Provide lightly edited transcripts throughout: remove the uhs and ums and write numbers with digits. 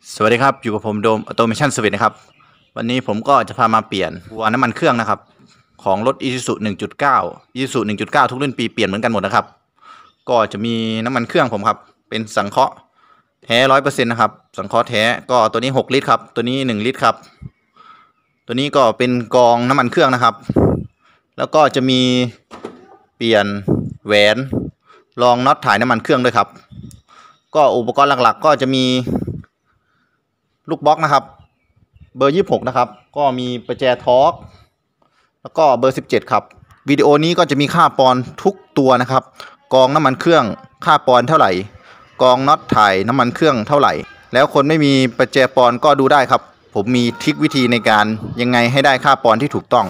สวัสดีครับอยู่กับผมโดมออโตเมชันสวิตนะครับวันนี้ผมก็จะพามาเปลี่ยนหัวน้ำมันเครื่องนะครับของรถ Isuzu 1.9 Isuzu 1.9 ทุกรุ่นปีเปลี่ยนเหมือนกันหมดนะครับก็จะมีน้ำมันเครื่องผมครับเป็นสังเคราะห์แท้ 100% นะครับสังเคราะห์แท้ก็ตัวนี้6 ลิตรครับตัวนี้1 ลิตรครับตัวนี้ก็เป็นกองน้ำมันเครื่องนะครับแล้วก็จะมีเปลี่ยนแหวนรองน็อตถ่ายน้ำมันเครื่องด้วยครับก็อุปกรณ์หลักๆก็จะมีลูกบล็อกนะครับเบอร์26นะครับก็มีประแจทอร์กแล้วก็เบอร์17ครับวิดีโอนี้ก็จะมีค่าปอนด์ทุกตัวนะครับกองน้ำมันเครื่องค่าปอนด์เท่าไหร่กองน็อตถ่ายน้ำมันเครื่องเท่าไหร่แล้วคนไม่มีประแจปอนด์ก็ดูได้ครับผมมีทริควิธีในการยังไงให้ได้ค่าปอนด์ที่ถูกต้อง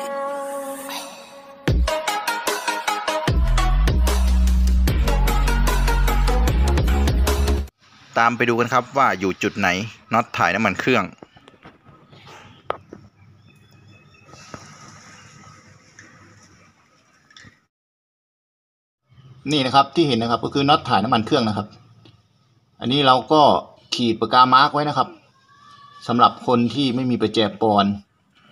ตามไปดูกันครับว่าอยู่จุดไหนน็อตถ่ายน้ำมันเครื่องนี่นะครับที่เห็นนะครับก็คือน็อตถ่ายน้ำมันเครื่องนะครับอันนี้เราก็ขีดปากกามาร์กไว้นะครับสำหรับคนที่ไม่มีประแจปอนด์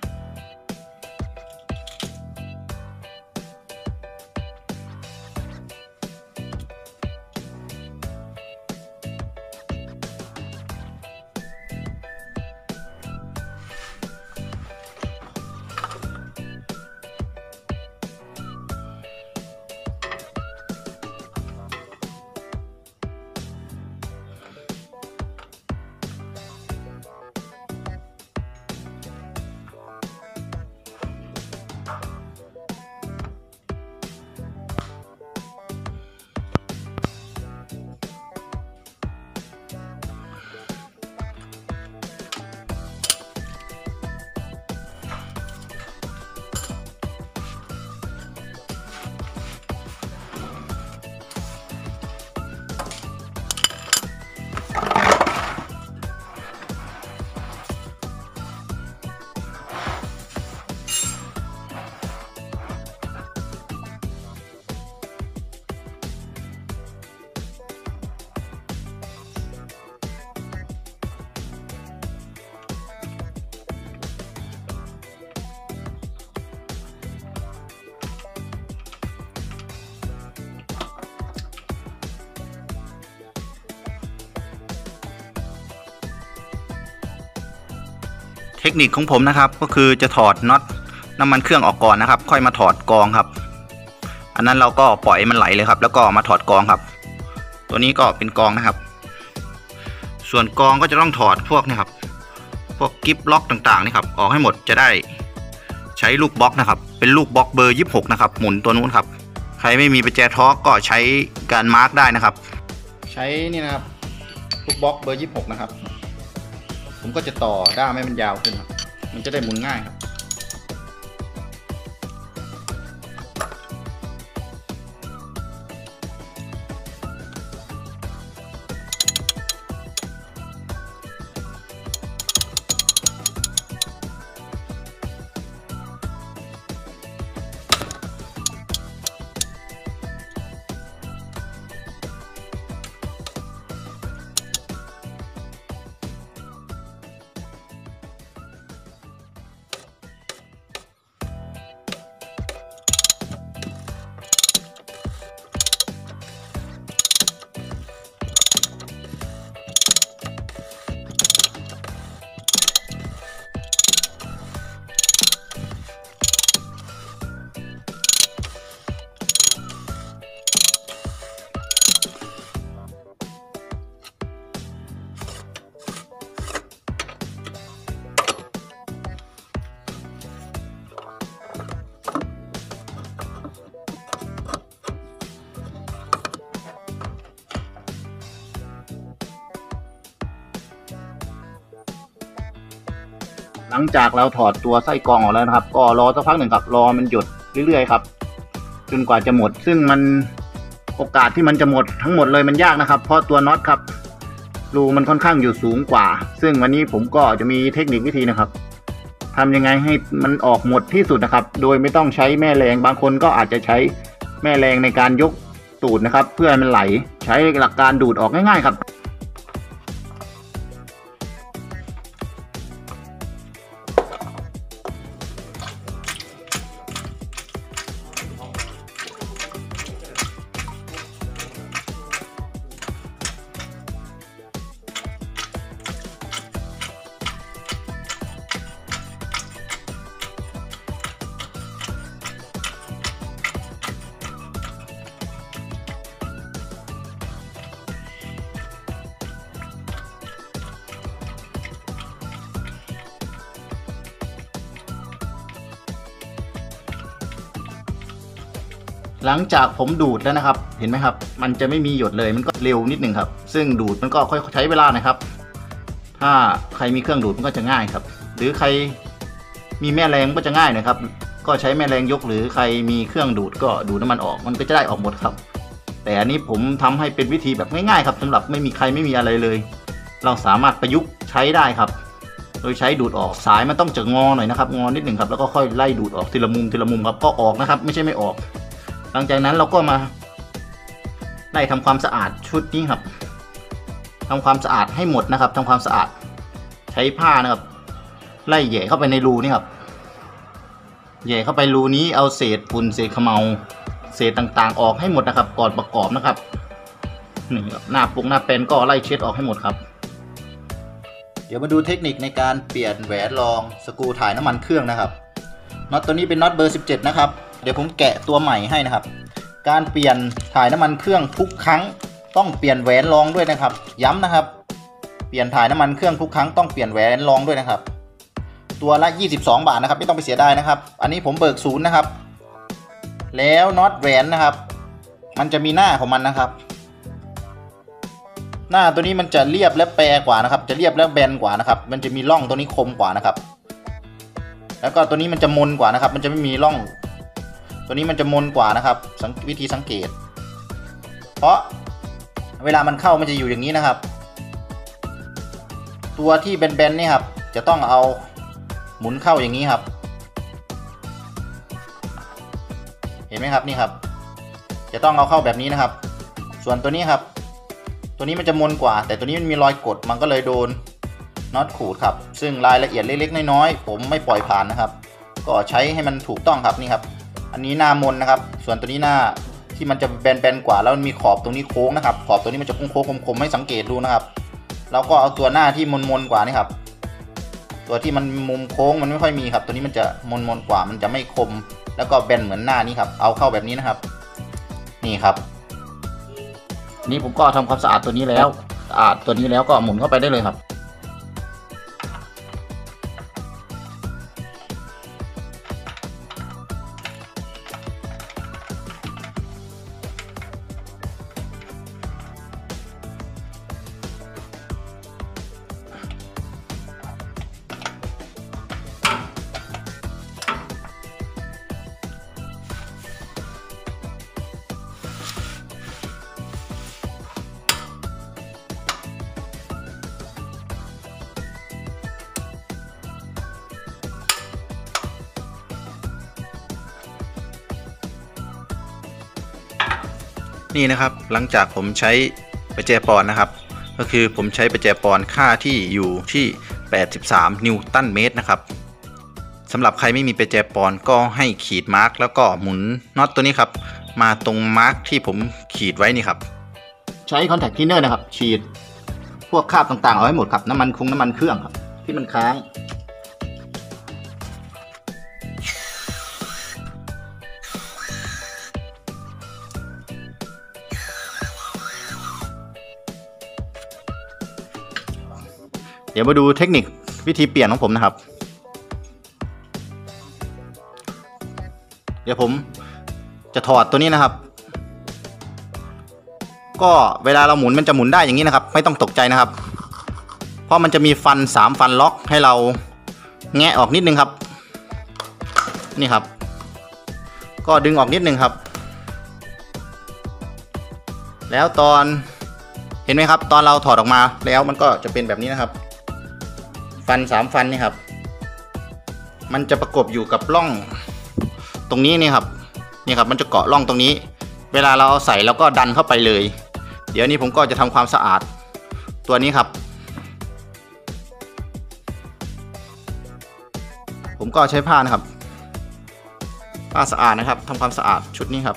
เทคนิคของผมนะครับก็คือจะถอดน็อตน้ำมันเครื่องออกก่อนนะครับค่อยมาถอดกองครับอันนั้นเราก็ปล่อยมันไหลเลยครับแล้วก็มาถอดกองครับตัวนี้ก็เป็นกองนะครับส่วนกองก็จะต้องถอดพวกนี้ครับพวกกิ๊บล็อกต่างๆนี่ครับออกให้หมดจะได้ใช้ลูกบล็อกนะครับเป็นลูกบล็อกเบอร์26นะครับหมุนตัวนู้นครับใครไม่มีประแจทอร์กก็ใช้การมาร์กได้นะครับใช้นี่นะครับลูกบล็อกเบอร์26นะครับผมก็จะต่อด้ามให้มันยาวขึ้นครับมันจะได้หมุนง่ายครับหลังจากเราถอดตัวไส้กรองออกแล้วนะครับก็รอสักพักหนึ่งครับรอมันหยดเรื่อยๆครับจนกว่าจะหมดซึ่งมันโอกาสที่มันจะหมดทั้งหมดเลยมันยากนะครับเพราะตัวน็อตครับรูมันค่อนข้างอยู่สูงกว่าซึ่งวันนี้ผมก็จะมีเทคนิควิธีนะครับทำยังไงให้มันออกหมดที่สุดนะครับโดยไม่ต้องใช้แม่แรงบางคนก็อาจจะใช้แม่แรงในการยกตูดนะครับเพื่อให้มันไหลใช้หลักการดูดออกง่ายๆครับหลังจากผมดูดแล้วนะครับเห็นไหมครับมันจะไม่มีหยดเลยมันก็เร็วนิดนึงครับซึ่งดูดมันก็ค่อยใช้เวลานะครับถ้าใครมีเครื่องดูดมันก็จะง่ายครับหรือใครมีแม่แรงก็จะง่ายนะครับก็ใช้แม่แรงยกหรือใครมีเครื่องดูดก็ดูดน้ำมันออกมันก็จะได้ออกหมดครับแต่อันนี้ผมทำให้เป็นวิธีแบบง่ายๆครับสำหรับไม่มีใครไม่มีอะไรเลยเราสามารถประยุกต์ใช้ได้ครับโดยใช้ดูดออกสายมันต้องจะงอหน่อยนะครับงอนิดหนึ่งครับแล้วก็ค่อยไล่ดูดออกทีละมุมทีละมุมครับก็ออกนะครับไม่ใช่ไม่ออกหลังจากนั้นเราก็มาไล่ทำความสะอาดชุดนี้ครับทำความสะอาดให้หมดนะครับทำความสะอาดใช้ผ้านะครับไล่แหย่เข้าไปในรูนี่ครับแหย่เข้าไปรูนี้เอาเศษฝุ่นเศษเขมเศษต่างๆออกให้หมดนะครับก่อนประกอบนะครับนี่ครับหน้าปุกหน้าเป็นก็ไล่เช็ดออกให้หมดครับเดี๋ยวมาดูเทคนิคในการเปลี่ยนแหวนรองสกรูถ่ายน้ำมันเครื่องนะครับน็อตตัวนี้เป็นน็อตเบอร์17นะครับเดี๋ยวผมแกะตัวใหม่ให้นะครับการเปลี่ยนถ่ายน้ำมันเครื่องทุกครั้งต้องเปลี่ยนแหวนรองด้วยนะครับย้ำนะครับเปลี่ยนถ่ายน้ำมันเครื่องทุกครั้งต้องเปลี่ยนแหวนรองด้วยนะครับตัวละ22 บาทนะครับไม่ต้องไปเสียดายนะครับอันนี้ผมเบิกศูนย์นะครับแล้วน็อตแหวนนะครับมันจะมีหน้าของมันนะครับหน้าตัวนี้มันจะเรียบและแปรกว่านะครับจะเรียบและแบนกว่านะครับมันจะมีร่องตัวนี้คมกว่านะครับแล้วก็ตัวนี้มันจะมนกว่านะครับมันจะไม่มีร่องตัวนี้มันจะมนกว่านะครับวิธีสังเกตเพราะเวลามันเข้ามันจะอยู่อย่างนี้นะครับตัวที่แบนๆนี่ครับจะต้องเอาหมุนเข้าอย่างนี้ครับเห็นไหมครับนี่ครับจะต้องเอาเข้าแบบนี้นะครับส่วนตัวนี้ครับตัวนี้มันจะมนกว่าแต่ตัวนี้มันมีรอยกดมันก็เลยโดนน็อตขูดครับซึ่งรายละเอียดเล็กๆน้อยๆผมไม่ปล่อยผ่านนะครับก็ใช้ให้มันถูกต้องครับนี่ครับอันนี้หน้ามนนะครับส่วนตัวนี้หน้าที่มันจะแบนๆกว่าแล้วมันมีขอบตรงนี้โค้งนะครับขอบตรงนี้มันจะโค้งๆคมๆให้สังเกตดูนะครับแล้วก็เอาตัวหน้าที่มนๆกว่านี่ครับตัวที่มันมุมโค้งมันไม่ค่อยมีครับตัวนี้มันจะมนๆกว่ามันจะไม่คมแล้วก็แบนเหมือนหน้านี้ครับเอาเข้าแบบนี้นะครับนี่ครับนี่ผมก็ทำความสะอาดตัวนี้แล้วสะอาดตัวนี้แล้วก็หมุนเข้าไปได้เลยครับนี่นะครับหลังจากผมใช้ประแจปอนนะครับก็คือผมใช้ประแจปอนค่าที่อยู่ที่83นิวตันเมตรนะครับสำหรับใครไม่มีประแจปอนก็ให้ขีดมาร์กแล้วก็หมุนน็อตตัวนี้ครับมาตรงมาร์กที่ผมขีดไว้นี่ครับใช้คอนแทคทินเนอร์นะครับฉีดพวกคราบต่างๆเอาให้หมดครับน้ำมันเครื่องครับที่มันค้างเดี๋ยวมาดูเทคนิควิธีเปลี่ยนของผมนะครับเดี๋ยวผมจะถอดตัวนี้นะครับก็เวลาเราหมุนมันจะหมุนได้อย่างนี้นะครับไม่ต้องตกใจนะครับเพราะมันจะมีฟัน3ฟันล็อกให้เราแงะออกนิดนึงครับนี่ครับก็ดึงออกนิดนึงครับแล้วตอนเห็นไหมครับตอนเราถอดออกมาแล้วมันก็จะเป็นแบบนี้นะครับฟัน3ฟันนี่ครับมันจะประกบอยู่กับร่องตรงนี้นี่ครับนี่ครับมันจะเกาะร่องตรงนี้เวลาเราเอาใส่แล้วก็ดันเข้าไปเลยเดี๋ยวนี้ผมก็จะทำความสะอาดตัวนี้ครับผมก็ใช้ผ้านะครับผ้าสะอาดนะครับทำความสะอาดชุดนี้ครับ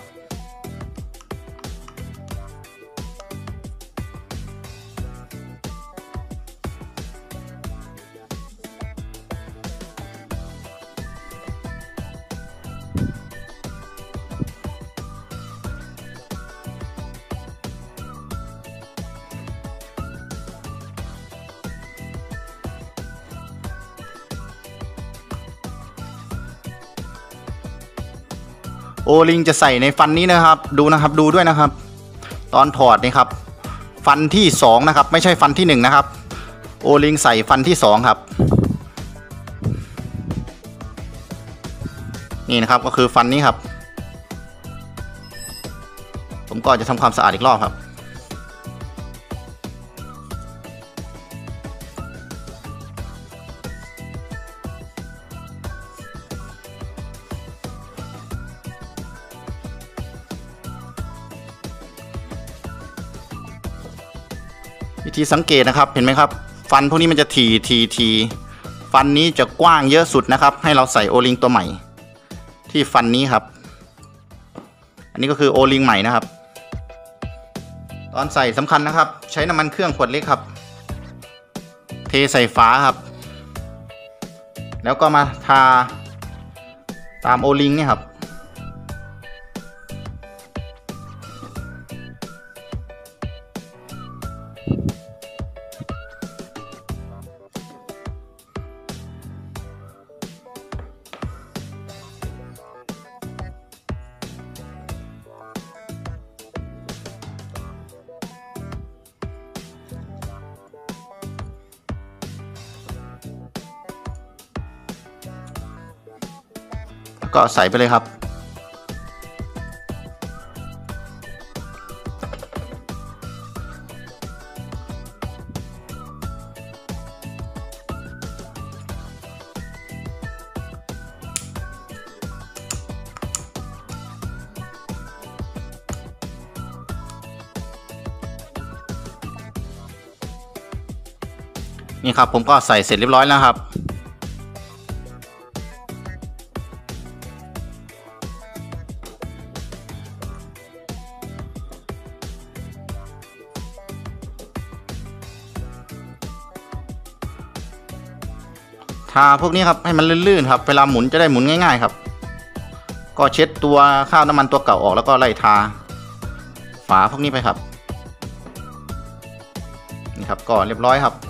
โอลิงจะใส่ในฟันนี้นะครับดูนะครับดูด้วยนะครับตอนถอดนี่ครับฟันที่2นะครับไม่ใช่ฟันที่1นะครับโอลิงใส่ฟันที่2ครับนี่นะครับก็คือฟันนี้ครับผมก็จะทำความสะอาดอีกรอบครับวิธีสังเกตนะครับเห็นไหมครับฟันพวกนี้มันจะทีฟันนี้จะกว้างเยอะสุดนะครับให้เราใส่โอลิงตัวใหม่ที่ฟันนี้ครับอันนี้ก็คือโอลิงใหม่นะครับตอนใส่สำคัญนะครับใช้น้ำมันเครื่องขวดเล็กครับเทใส่ฝาครับแล้วก็มาทาตามโอลิงนี่ครับก็ใส่ไปเลยครับนี่ครับผมก็ใส่เสร็จเรียบร้อยแล้วครับทาพวกนี้ครับให้มันลื่นๆครับเวลาหมุนจะได้หมุนง่ายๆครับก็เช็ดตัวคราบน้ำมันตัวเก่าออกแล้วก็ไล่ทาฝาพวกนี้ไปครับนี่ครับก็เรียบร้อยครับ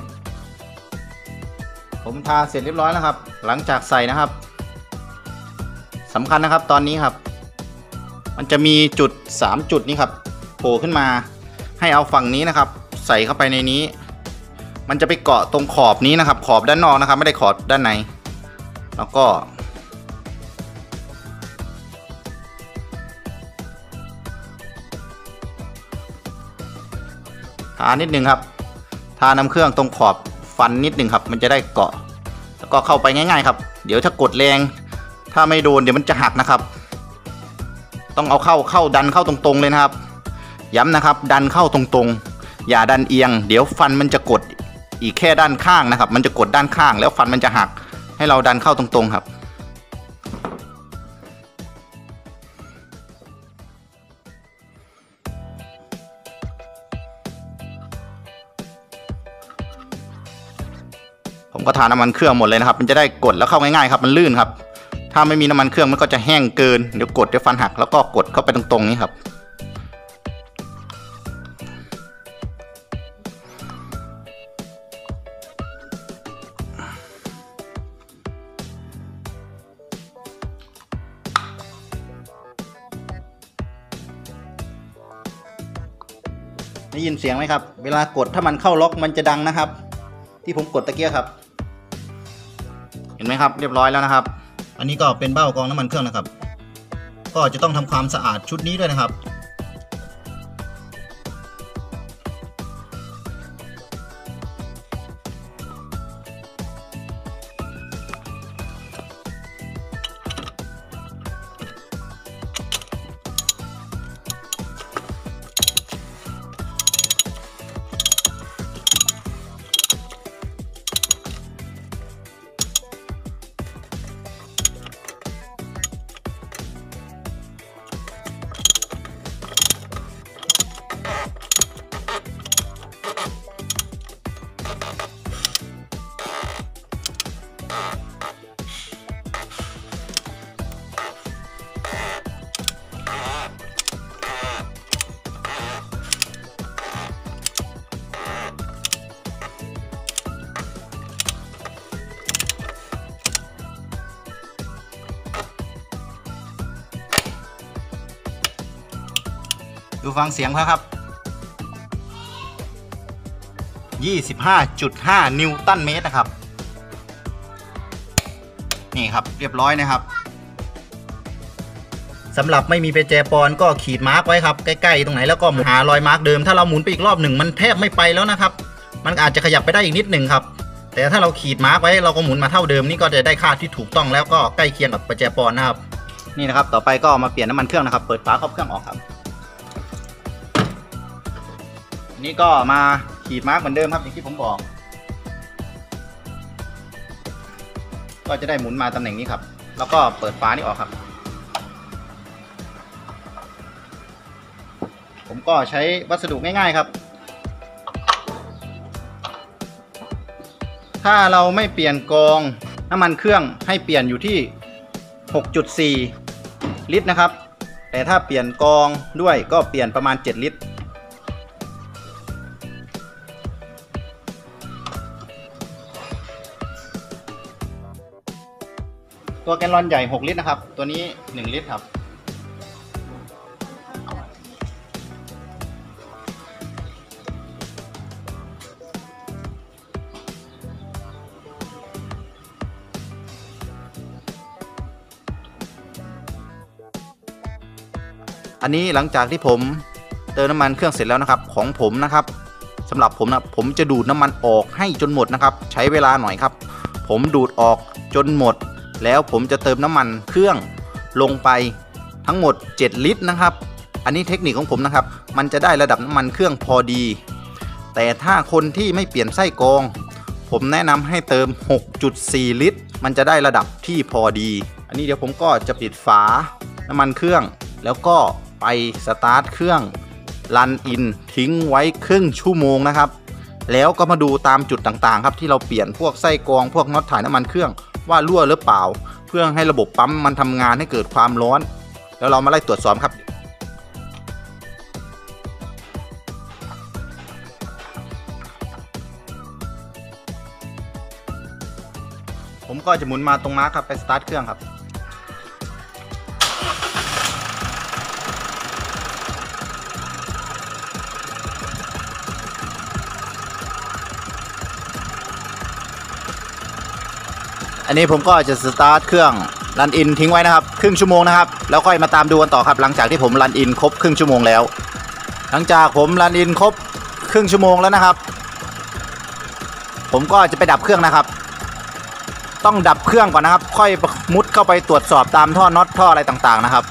ผมทาเสร็จเรียบร้อยแล้วครับหลังจากใส่นะครับสำคัญนะครับตอนนี้ครับมันจะมีจุด3จุดนี้ครับโผล่ขึ้นมาให้เอาฝั่งนี้นะครับใส่เข้าไปในนี้มันจะไปเกาะตรงขอบนี้นะครับขอบด้านนอกนะครับไม่ได้ขอบด้านในแล้วก็ทานิดนึงครับทาน้ำเครื่องตรงขอบฟันนิดนึงครับมันจะได้เกาะแล้วก็เข้าไปง่ายๆครับเดี๋ยวถ้ากดแรงถ้าไม่โดนเดี๋ยวมันจะหักนะครับต้องเอาเข้าดันเข้าตรงๆเลยนะครับย้ำนะครับดันเข้าตรงๆอย่าดันเอียงเดี๋ยวฟันมันจะกดอีกแค่ด้านข้างนะครับมันจะกดด้านข้างแล้วฟันมันจะหักให้เราดันเข้าตรงๆครับผมก็ทาน้ำมันเครื่องหมดเลยนะครับมันจะได้กดแล้วเข้าง่ายๆครับมันลื่นครับถ้าไม่มีน้ำมันเครื่องมันก็จะแห้งเกินเดี๋ยวกดเดี๋ยวฟันหักแล้วก็กดเข้าไปตรงๆนี้ครับได้ยินเสียงไหมครับเวลากดถ้ามันเข้าล็อกมันจะดังนะครับที่ผมกดตะเกียบครับเห็นไหมครับเรียบร้อยแล้วนะครับอันนี้ก็เป็นเบ้ากรองน้ำมันเครื่องนะครับก็จะต้องทำความสะอาดชุดนี้ด้วยนะครับดูฟังเสียงครับ25.5 นิวตันเมตรนะครับนี่ครับเรียบร้อยนะครับสำหรับไม่มีประแจปอนก็ขีดมาร์กไว้ครับใกล้ๆตรงไหนแล้วก็หารอยมาร์กเดิมถ้าเราหมุนไปอีกรอบหนึ่งมันแทบไม่ไปแล้วนะครับมันอาจจะขยับไปได้อีกนิดหนึ่งครับแต่ถ้าเราขีดมาร์กไว้เราก็หมุนมาเท่าเดิมนี่ก็จะได้ค่าที่ถูกต้องแล้วก็ใกล้เคียงกับประแจปอนนะครับนี่นะครับต่อไปก็มาเปลี่ยนน้ำมันเครื่องนะครับเปิดฝาครอบเครื่องออกครับนี่ก็มาขีดมาร์กเหมือนเดิมครับอย่างที่ผมบอกก็จะได้หมุนมาตำแหน่งนี้ครับแล้วก็เปิดฝานี่ออกครับผมก็ใช้วัสดุง่ายๆครับถ้าเราไม่เปลี่ยนกรองน้ำมันเครื่องให้เปลี่ยนอยู่ที่ 6.4 ลิตรนะครับแต่ถ้าเปลี่ยนกรองด้วยก็เปลี่ยนประมาณ7 ลิตรตัวแกลลอนใหญ่6 ลิตรนะครับตัวนี้1 ลิตรครับอันนี้หลังจากที่ผมเติมน้ำมันเครื่องเสร็จแล้วนะครับของผมนะครับสำหรับผมนะผมจะดูดน้ำมันออกให้จนหมดนะครับใช้เวลาหน่อยครับผมดูดออกจนหมดแล้วผมจะเติมน้ำมันเครื่องลงไปทั้งหมด7 ลิตรนะครับอันนี้เทคนิคของผมนะครับมันจะได้ระดับน้ำมันเครื่องพอดีแต่ถ้าคนที่ไม่เปลี่ยนไส้กรองผมแนะนำให้เติม 6.4 ลิตรมันจะได้ระดับที่พอดีอันนี้เดี๋ยวผมก็จะปิดฝาน้ำมันเครื่องแล้วก็ไปสตาร์ทเครื่องรันอินทิ้งไว้ครึ่งชั่วโมงนะครับแล้วก็มาดูตามจุดต่างๆครับที่เราเปลี่ยนพวกไส้กรองพวกน็อตถ่ายน้ำมันเครื่องว่ารั่วหรือเปล่าเพื่อให้ระบบปั๊มมันทำงานให้เกิดความร้อนแล้วเรามาไล่ตรวจสอบครับผมก็จะหมุนมาตรงมาร์คครับไปสตาร์ทเครื่องครับอันนี้ผมก็จะสตาร์ทเครื่องรันอินทิ้งไว้นะครับครึ่งชั่วโมงนะครับแล้วค่อยมาตามดูกันต่อครับหลังจากที่ผมรันอินครบครึ่งชั่วโมงแล้วหลังจากผมรันอินครบครึ่งชั่วโมงแล้วนะครับผมก็จะไปดับเครื่องนะครับต้องดับเครื่องก่อนนะครับค่อยมุดเข้าไปตรวจสอบตามท่อน็อตท่ออะไรต่างๆนะครับ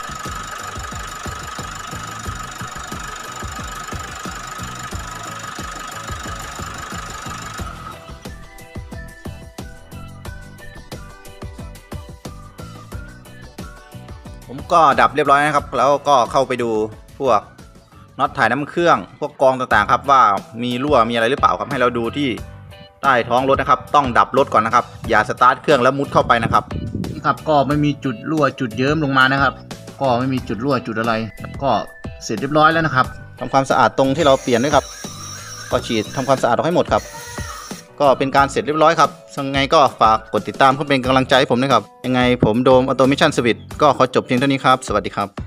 ผมก็ดับเรียบร้อยนะครับแล้วก็เข้าไปดูพวกน็อตถ่ายน้ำเครื่องพวกกรองต่างๆครับว่ามีรั่วมีอะไรหรือเปล่าครับให้เราดูที่ใต้ท้องรถนะครับต้องดับรถก่อนนะครับอย่าสตาร์ทเครื่องแล้วมุดเข้าไปนะครับนี่ครับก็ไม่มีจุดรั่วจุดเยิ้มลงมานะครับก็ไม่มีจุดรั่วจุดอะไรก็เสร็จเรียบร้อยแล้วนะครับทำความสะอาดตรงที่เราเปลี่ยนด้วยครับก็ฉีดทำความสะอาดออกให้หมดครับก็เป็นการเสร็จเรียบร้อยครับยังไงก็ฝากกดติดตามเพื่อเป็นกำลังใจให้ผมด้วยครับยังไงผมโดมออโตเมชั่นสวิตก็ขอจบเพียงเท่านี้ครับสวัสดีครับ